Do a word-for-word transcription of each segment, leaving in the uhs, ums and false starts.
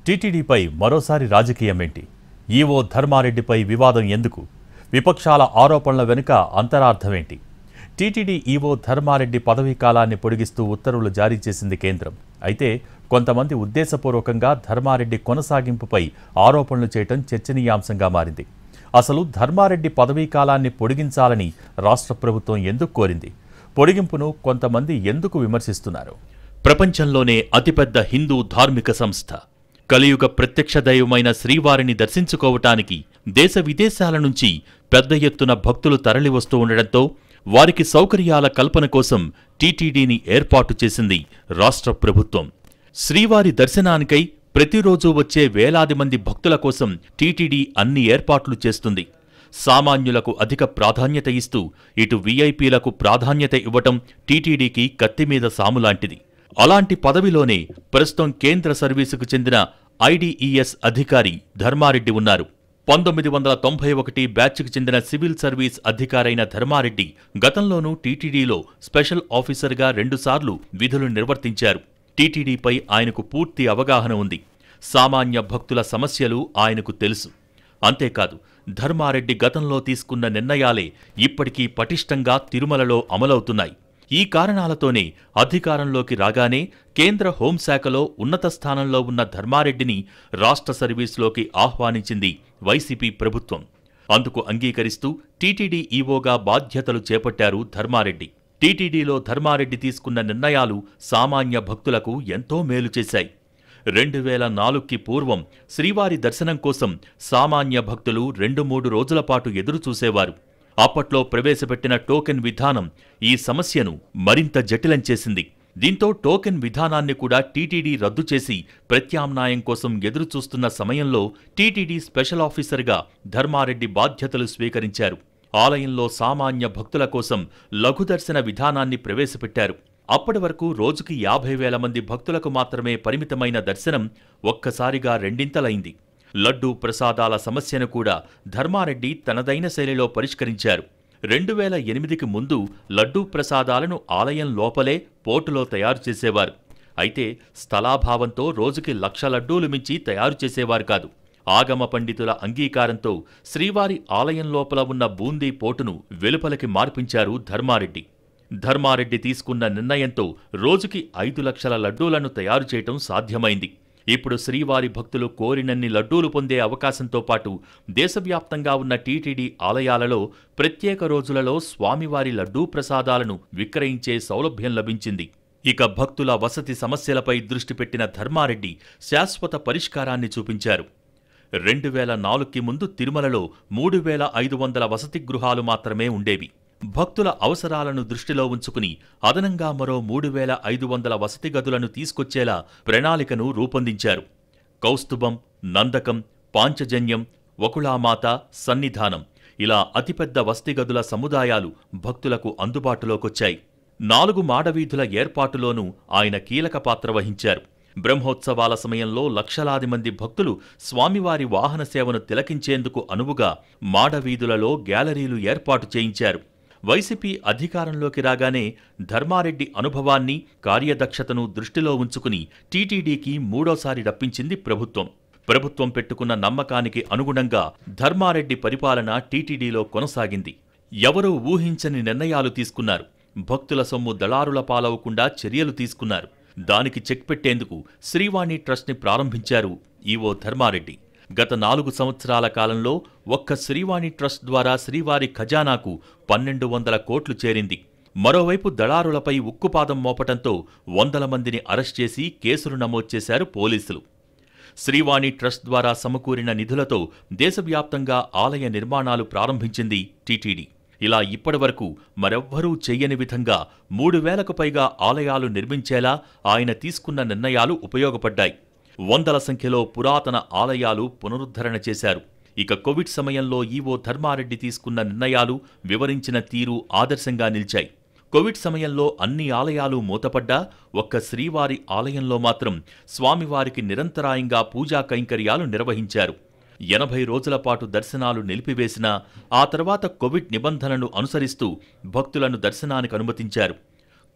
టీటీడీపై మరోసారి రాజకీయమేంటి? ఈవో ధర్మారెడ్డిపై వివాదం ఎందుకు? విపక్షాల ఆరోపణల వెనుక అంతరార్థమేంటి? టీటీడీ ఈవో ధర్మారెడ్డి పదవీ కాలాన్ని పొడిగిస్తూ ఉత్తర్వులు జారీ చేసింది కేంద్రం. అయితే కొంతమంది ఉద్దేశపూర్వకంగా ధర్మారెడ్డి కొనసాగింపుపై ఆరోపణలు చేయటం చర్చనీయాంశంగా మారింది. అసలు ధర్మారెడ్డి పదవీ కాలాన్ని పొడిగించాలని రాష్ట్ర ప్రభుత్వం ఎందుకు కోరింది? పొడిగింపును కొంతమంది ఎందుకు విమర్శిస్తున్నారు? ప్రపంచంలోనే అతిపెద్ద హిందూ ధార్మిక సంస్థ, కలియుగ ప్రత్యక్ష దైవమైన శ్రీవారిని దర్శించుకోవటానికి దేశ విదేశాల నుంచి పెద్ద ఎత్తున భక్తులు తరలివస్తూ ఉండడంతో వారికి సౌకర్యాల కల్పన కోసం టీటీడీని ఏర్పాటు చేసింది రాష్ట్ర ప్రభుత్వం. శ్రీవారి దర్శనానికై ప్రతిరోజూ వచ్చే వేలాది మంది భక్తుల కోసం టీటీడీ అన్ని ఏర్పాట్లు చేస్తుంది. సామాన్యులకు అధిక ప్రాధాన్యత ఇస్తూ ఇటు వీఐపీలకు ప్రాధాన్యత ఇవ్వటం టీటీడీకి కత్తిమీద సాములాంటిది. అలాంటి పదవిలోనే ప్రస్తుతం కేంద్ర సర్వీసుకు చెందిన ఐడీఈఎస్ అధికారి ధర్మారెడ్డి ఉన్నారు. పంతొమ్మిది వందల తొంభై ఒకటి బ్యాచ్కు చెందిన సివిల్ సర్వీస్ అధికారైన ధర్మారెడ్డి గతంలోనూ టీటీడీలో స్పెషల్ ఆఫీసర్గా రెండుసార్లు విధులు నిర్వర్తించారు. టీటీడీపై ఆయనకు పూర్తి అవగాహన ఉంది. సామాన్య భక్తుల సమస్యలు ఆయనకు తెలుసు. అంతేకాదు, ధర్మారెడ్డి గతంలో తీసుకున్న నిర్ణయాలే ఇప్పటికీ పటిష్టంగా తిరుమలలో అమలవుతున్నాయి. ఈ కారణాలతోనే అధికారంలోకి రాగానే కేంద్ర హోంశాఖలో ఉన్నత స్థానంలో ఉన్న ధర్మారెడ్డిని రాష్ట్ర సర్వీసులోకి ఆహ్వానించింది వైసీపీ ప్రభుత్వం. అందుకు అంగీకరిస్తూ టీటీడీ ఈవోగా బాధ్యతలు చేపట్టారు ధర్మారెడ్డి. టీటీడీలో ధర్మారెడ్డి తీసుకున్న నిర్ణయాలు సామాన్య భక్తులకు ఎంతో మేలు చేశాయి. రెండు వేల నాలుగుకి పూర్వం శ్రీవారి దర్శనం కోసం సామాన్య భక్తులు రెండు మూడు రోజుల పాటు ఎదురుచూసేవారు. అప్పట్లో ప్రవేశపెట్టిన టోకెన్ విధానం ఈ సమస్యను మరింత జటిలం చేసింది. దీంతో టోకెన్ విధానాన్ని కూడా టీటీడీ రద్దు చేసి ప్రత్యామ్నాయం కోసం ఎదురుచూస్తున్న సమయంలో టీటీడీ స్పెషల్ ఆఫీసర్గా ధర్మారెడ్డి బాధ్యతలు స్వీకరించారు. ఆలయంలో సామాన్య భక్తుల కోసం లఘుదర్శన విధానాన్ని ప్రవేశపెట్టారు. అప్పటి వరకు రోజుకి యాభై వేల మంది భక్తులకు మాత్రమే పరిమితమైన దర్శనం ఒక్కసారిగా రెండింతలైంది. లడ్డూ ప్రసాదాల సమస్యను కూడా ధర్మారెడ్డి తనదైన శైలిలో పరిష్కరించారు. రెండు వేల ఎనిమిదికి ముందు లడ్డూ ప్రసాదాలను ఆలయం లోపలే పోటులో తయారు చేసేవారు. అయితే స్థలాభావంతో రోజుకి లక్ష లడ్డూలు మించి తయారు చేసేవారు కాదు. ఆగమ పండితుల అంగీకారంతో శ్రీవారి ఆలయం లోపల ఉన్న బూందీ పోటును వెలుపలికి మార్పించారు ధర్మారెడ్డి. ధర్మారెడ్డి తీసుకున్న నిర్ణయంతో రోజుకి ఐదు లక్షల లడ్డూలను తయారు చేయటం సాధ్యమైంది. ఇప్పుడు శ్రీవారి భక్తులు కోరినన్ని లడ్డూలు పొందే అవకాశంతో పాటు దేశవ్యాప్తంగా ఉన్న టీటీడీ ఆలయాలలో ప్రత్యేక రోజులలో స్వామివారి లడ్డూ ప్రసాదాలను విక్రయించే సౌలభ్యం లభించింది. ఇక భక్తుల వసతి సమస్యలపై దృష్టి పెట్టిన ధర్మారెడ్డి శాశ్వత పరిష్కారాన్ని చూపించారు. రెండు వేల నాలుగుకి ముందు తిరుమలలో మూడు వేల ఐదు వందల వసతి గృహాలు మాత్రమే ఉండేవి. భక్తుల అవసరాలను దృష్టిలో ఉంచుకుని అదనంగా మరో మూడు వేల ఐదు వందల వసతి గదులను తీసుకొచ్చేలా ప్రణాళికను రూపొందించారు. కౌస్తుభం, నందకం, పాంచజన్యం, వకుళామాత, సన్నిధానం ఇలా అతిపెద్ద వసతి గదుల సముదాయాలు భక్తులకు అందుబాటులోకొచ్చాయి. నాలుగు మాడవీధుల ఏర్పాటులోనూ ఆయన కీలక పాత్ర వహించారు. బ్రహ్మోత్సవాల సమయంలో లక్షలాది మంది భక్తులు స్వామివారి వాహన సేవను తిలకించేందుకు అనువుగా మాడవీధులలో గ్యాలరీలు ఏర్పాటు చేయించారు. వైసీపీ అధికారంలోకి రాగానే ధర్మారెడ్డి అనుభవాన్ని, కార్యదక్షతను దృష్టిలో ఉంచుకుని టీటీడీకి మూడోసారి రప్పించింది ప్రభుత్వం. ప్రభుత్వం పెట్టుకున్న నమ్మకానికి అనుగుణంగా ధర్మారెడ్డి పరిపాలన టీటీడీలో కొనసాగింది. ఎవరూ ఊహించని నిర్ణయాలు తీసుకున్నారు. భక్తుల సొమ్ము దళారుల పాలవకుండా చర్యలు తీసుకున్నారు. దానికి చెక్ పెట్టేందుకు శ్రీవాణి ట్రస్ట్ని ప్రారంభించారు ఈవో ధర్మారెడ్డి. గత నాలుగు సంవత్సరాల కాలంలో ఒక్క శ్రీవాణి ట్రస్ట్ ద్వారా శ్రీవారి ఖజానాకు పన్నెండు వందల కోట్లు చేరింది. మరోవైపు దళారులపై ఉక్కుపాదం మోపటంతో వందల మందిని అరెస్ట్ చేసి కేసులు నమోదు చేశారు పోలీసులు. శ్రీవాణి ట్రస్ట్ ద్వారా సమకూరిన నిధులతో దేశవ్యాప్తంగా ఆలయ నిర్మాణాలు ప్రారంభించింది టీటీడీ. ఇలా ఇప్పటివరకు మరెవ్వరూ చెయ్యని విధంగా మూడు వేలకు పైగా ఆలయాలు నిర్మించేలా ఆయన తీసుకున్న నిర్ణయాలు ఉపయోగపడ్డాయి. వందల సంఖ్యలో పురాతన ఆలయాలు పునరుద్ధరణ చేశారు. ఇక కోవిడ్ సమయంలో ఈవో ధర్మారెడ్డి తీసుకున్న నిర్ణయాలు, వివరించిన తీరు ఆదర్శంగా నిలిచాయి. కోవిడ్ సమయంలో అన్ని ఆలయాలు మూతపడ్డా ఒక్క శ్రీవారి ఆలయంలో మాత్రం స్వామివారికి నిరంతరాయంగా పూజా కైంకర్యాలు నిర్వహించారు. ఎనభై రోజుల పాటు దర్శనాలు నిలిపివేసినా ఆ తర్వాత కోవిడ్ నిబంధనలు అనుసరిస్తూ భక్తులను దర్శనానికి అనుమతించారు.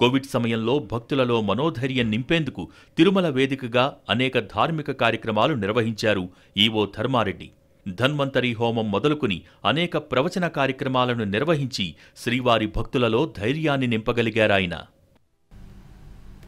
కోవిడ్ సమయంలో భక్తులలో మనోధైర్యం నింపేందుకు తిరుమల వేదికగా అనేక ధార్మిక కార్యక్రమాలు నిర్వహించారు ఈవో ధర్మారెడ్డి. ధన్వంతరి హోమం మొదలుకుని అనేక ప్రవచన కార్యక్రమాలను నిర్వహించి శ్రీవారి భక్తులలో ధైర్యాన్ని నింపగలిగారాయన.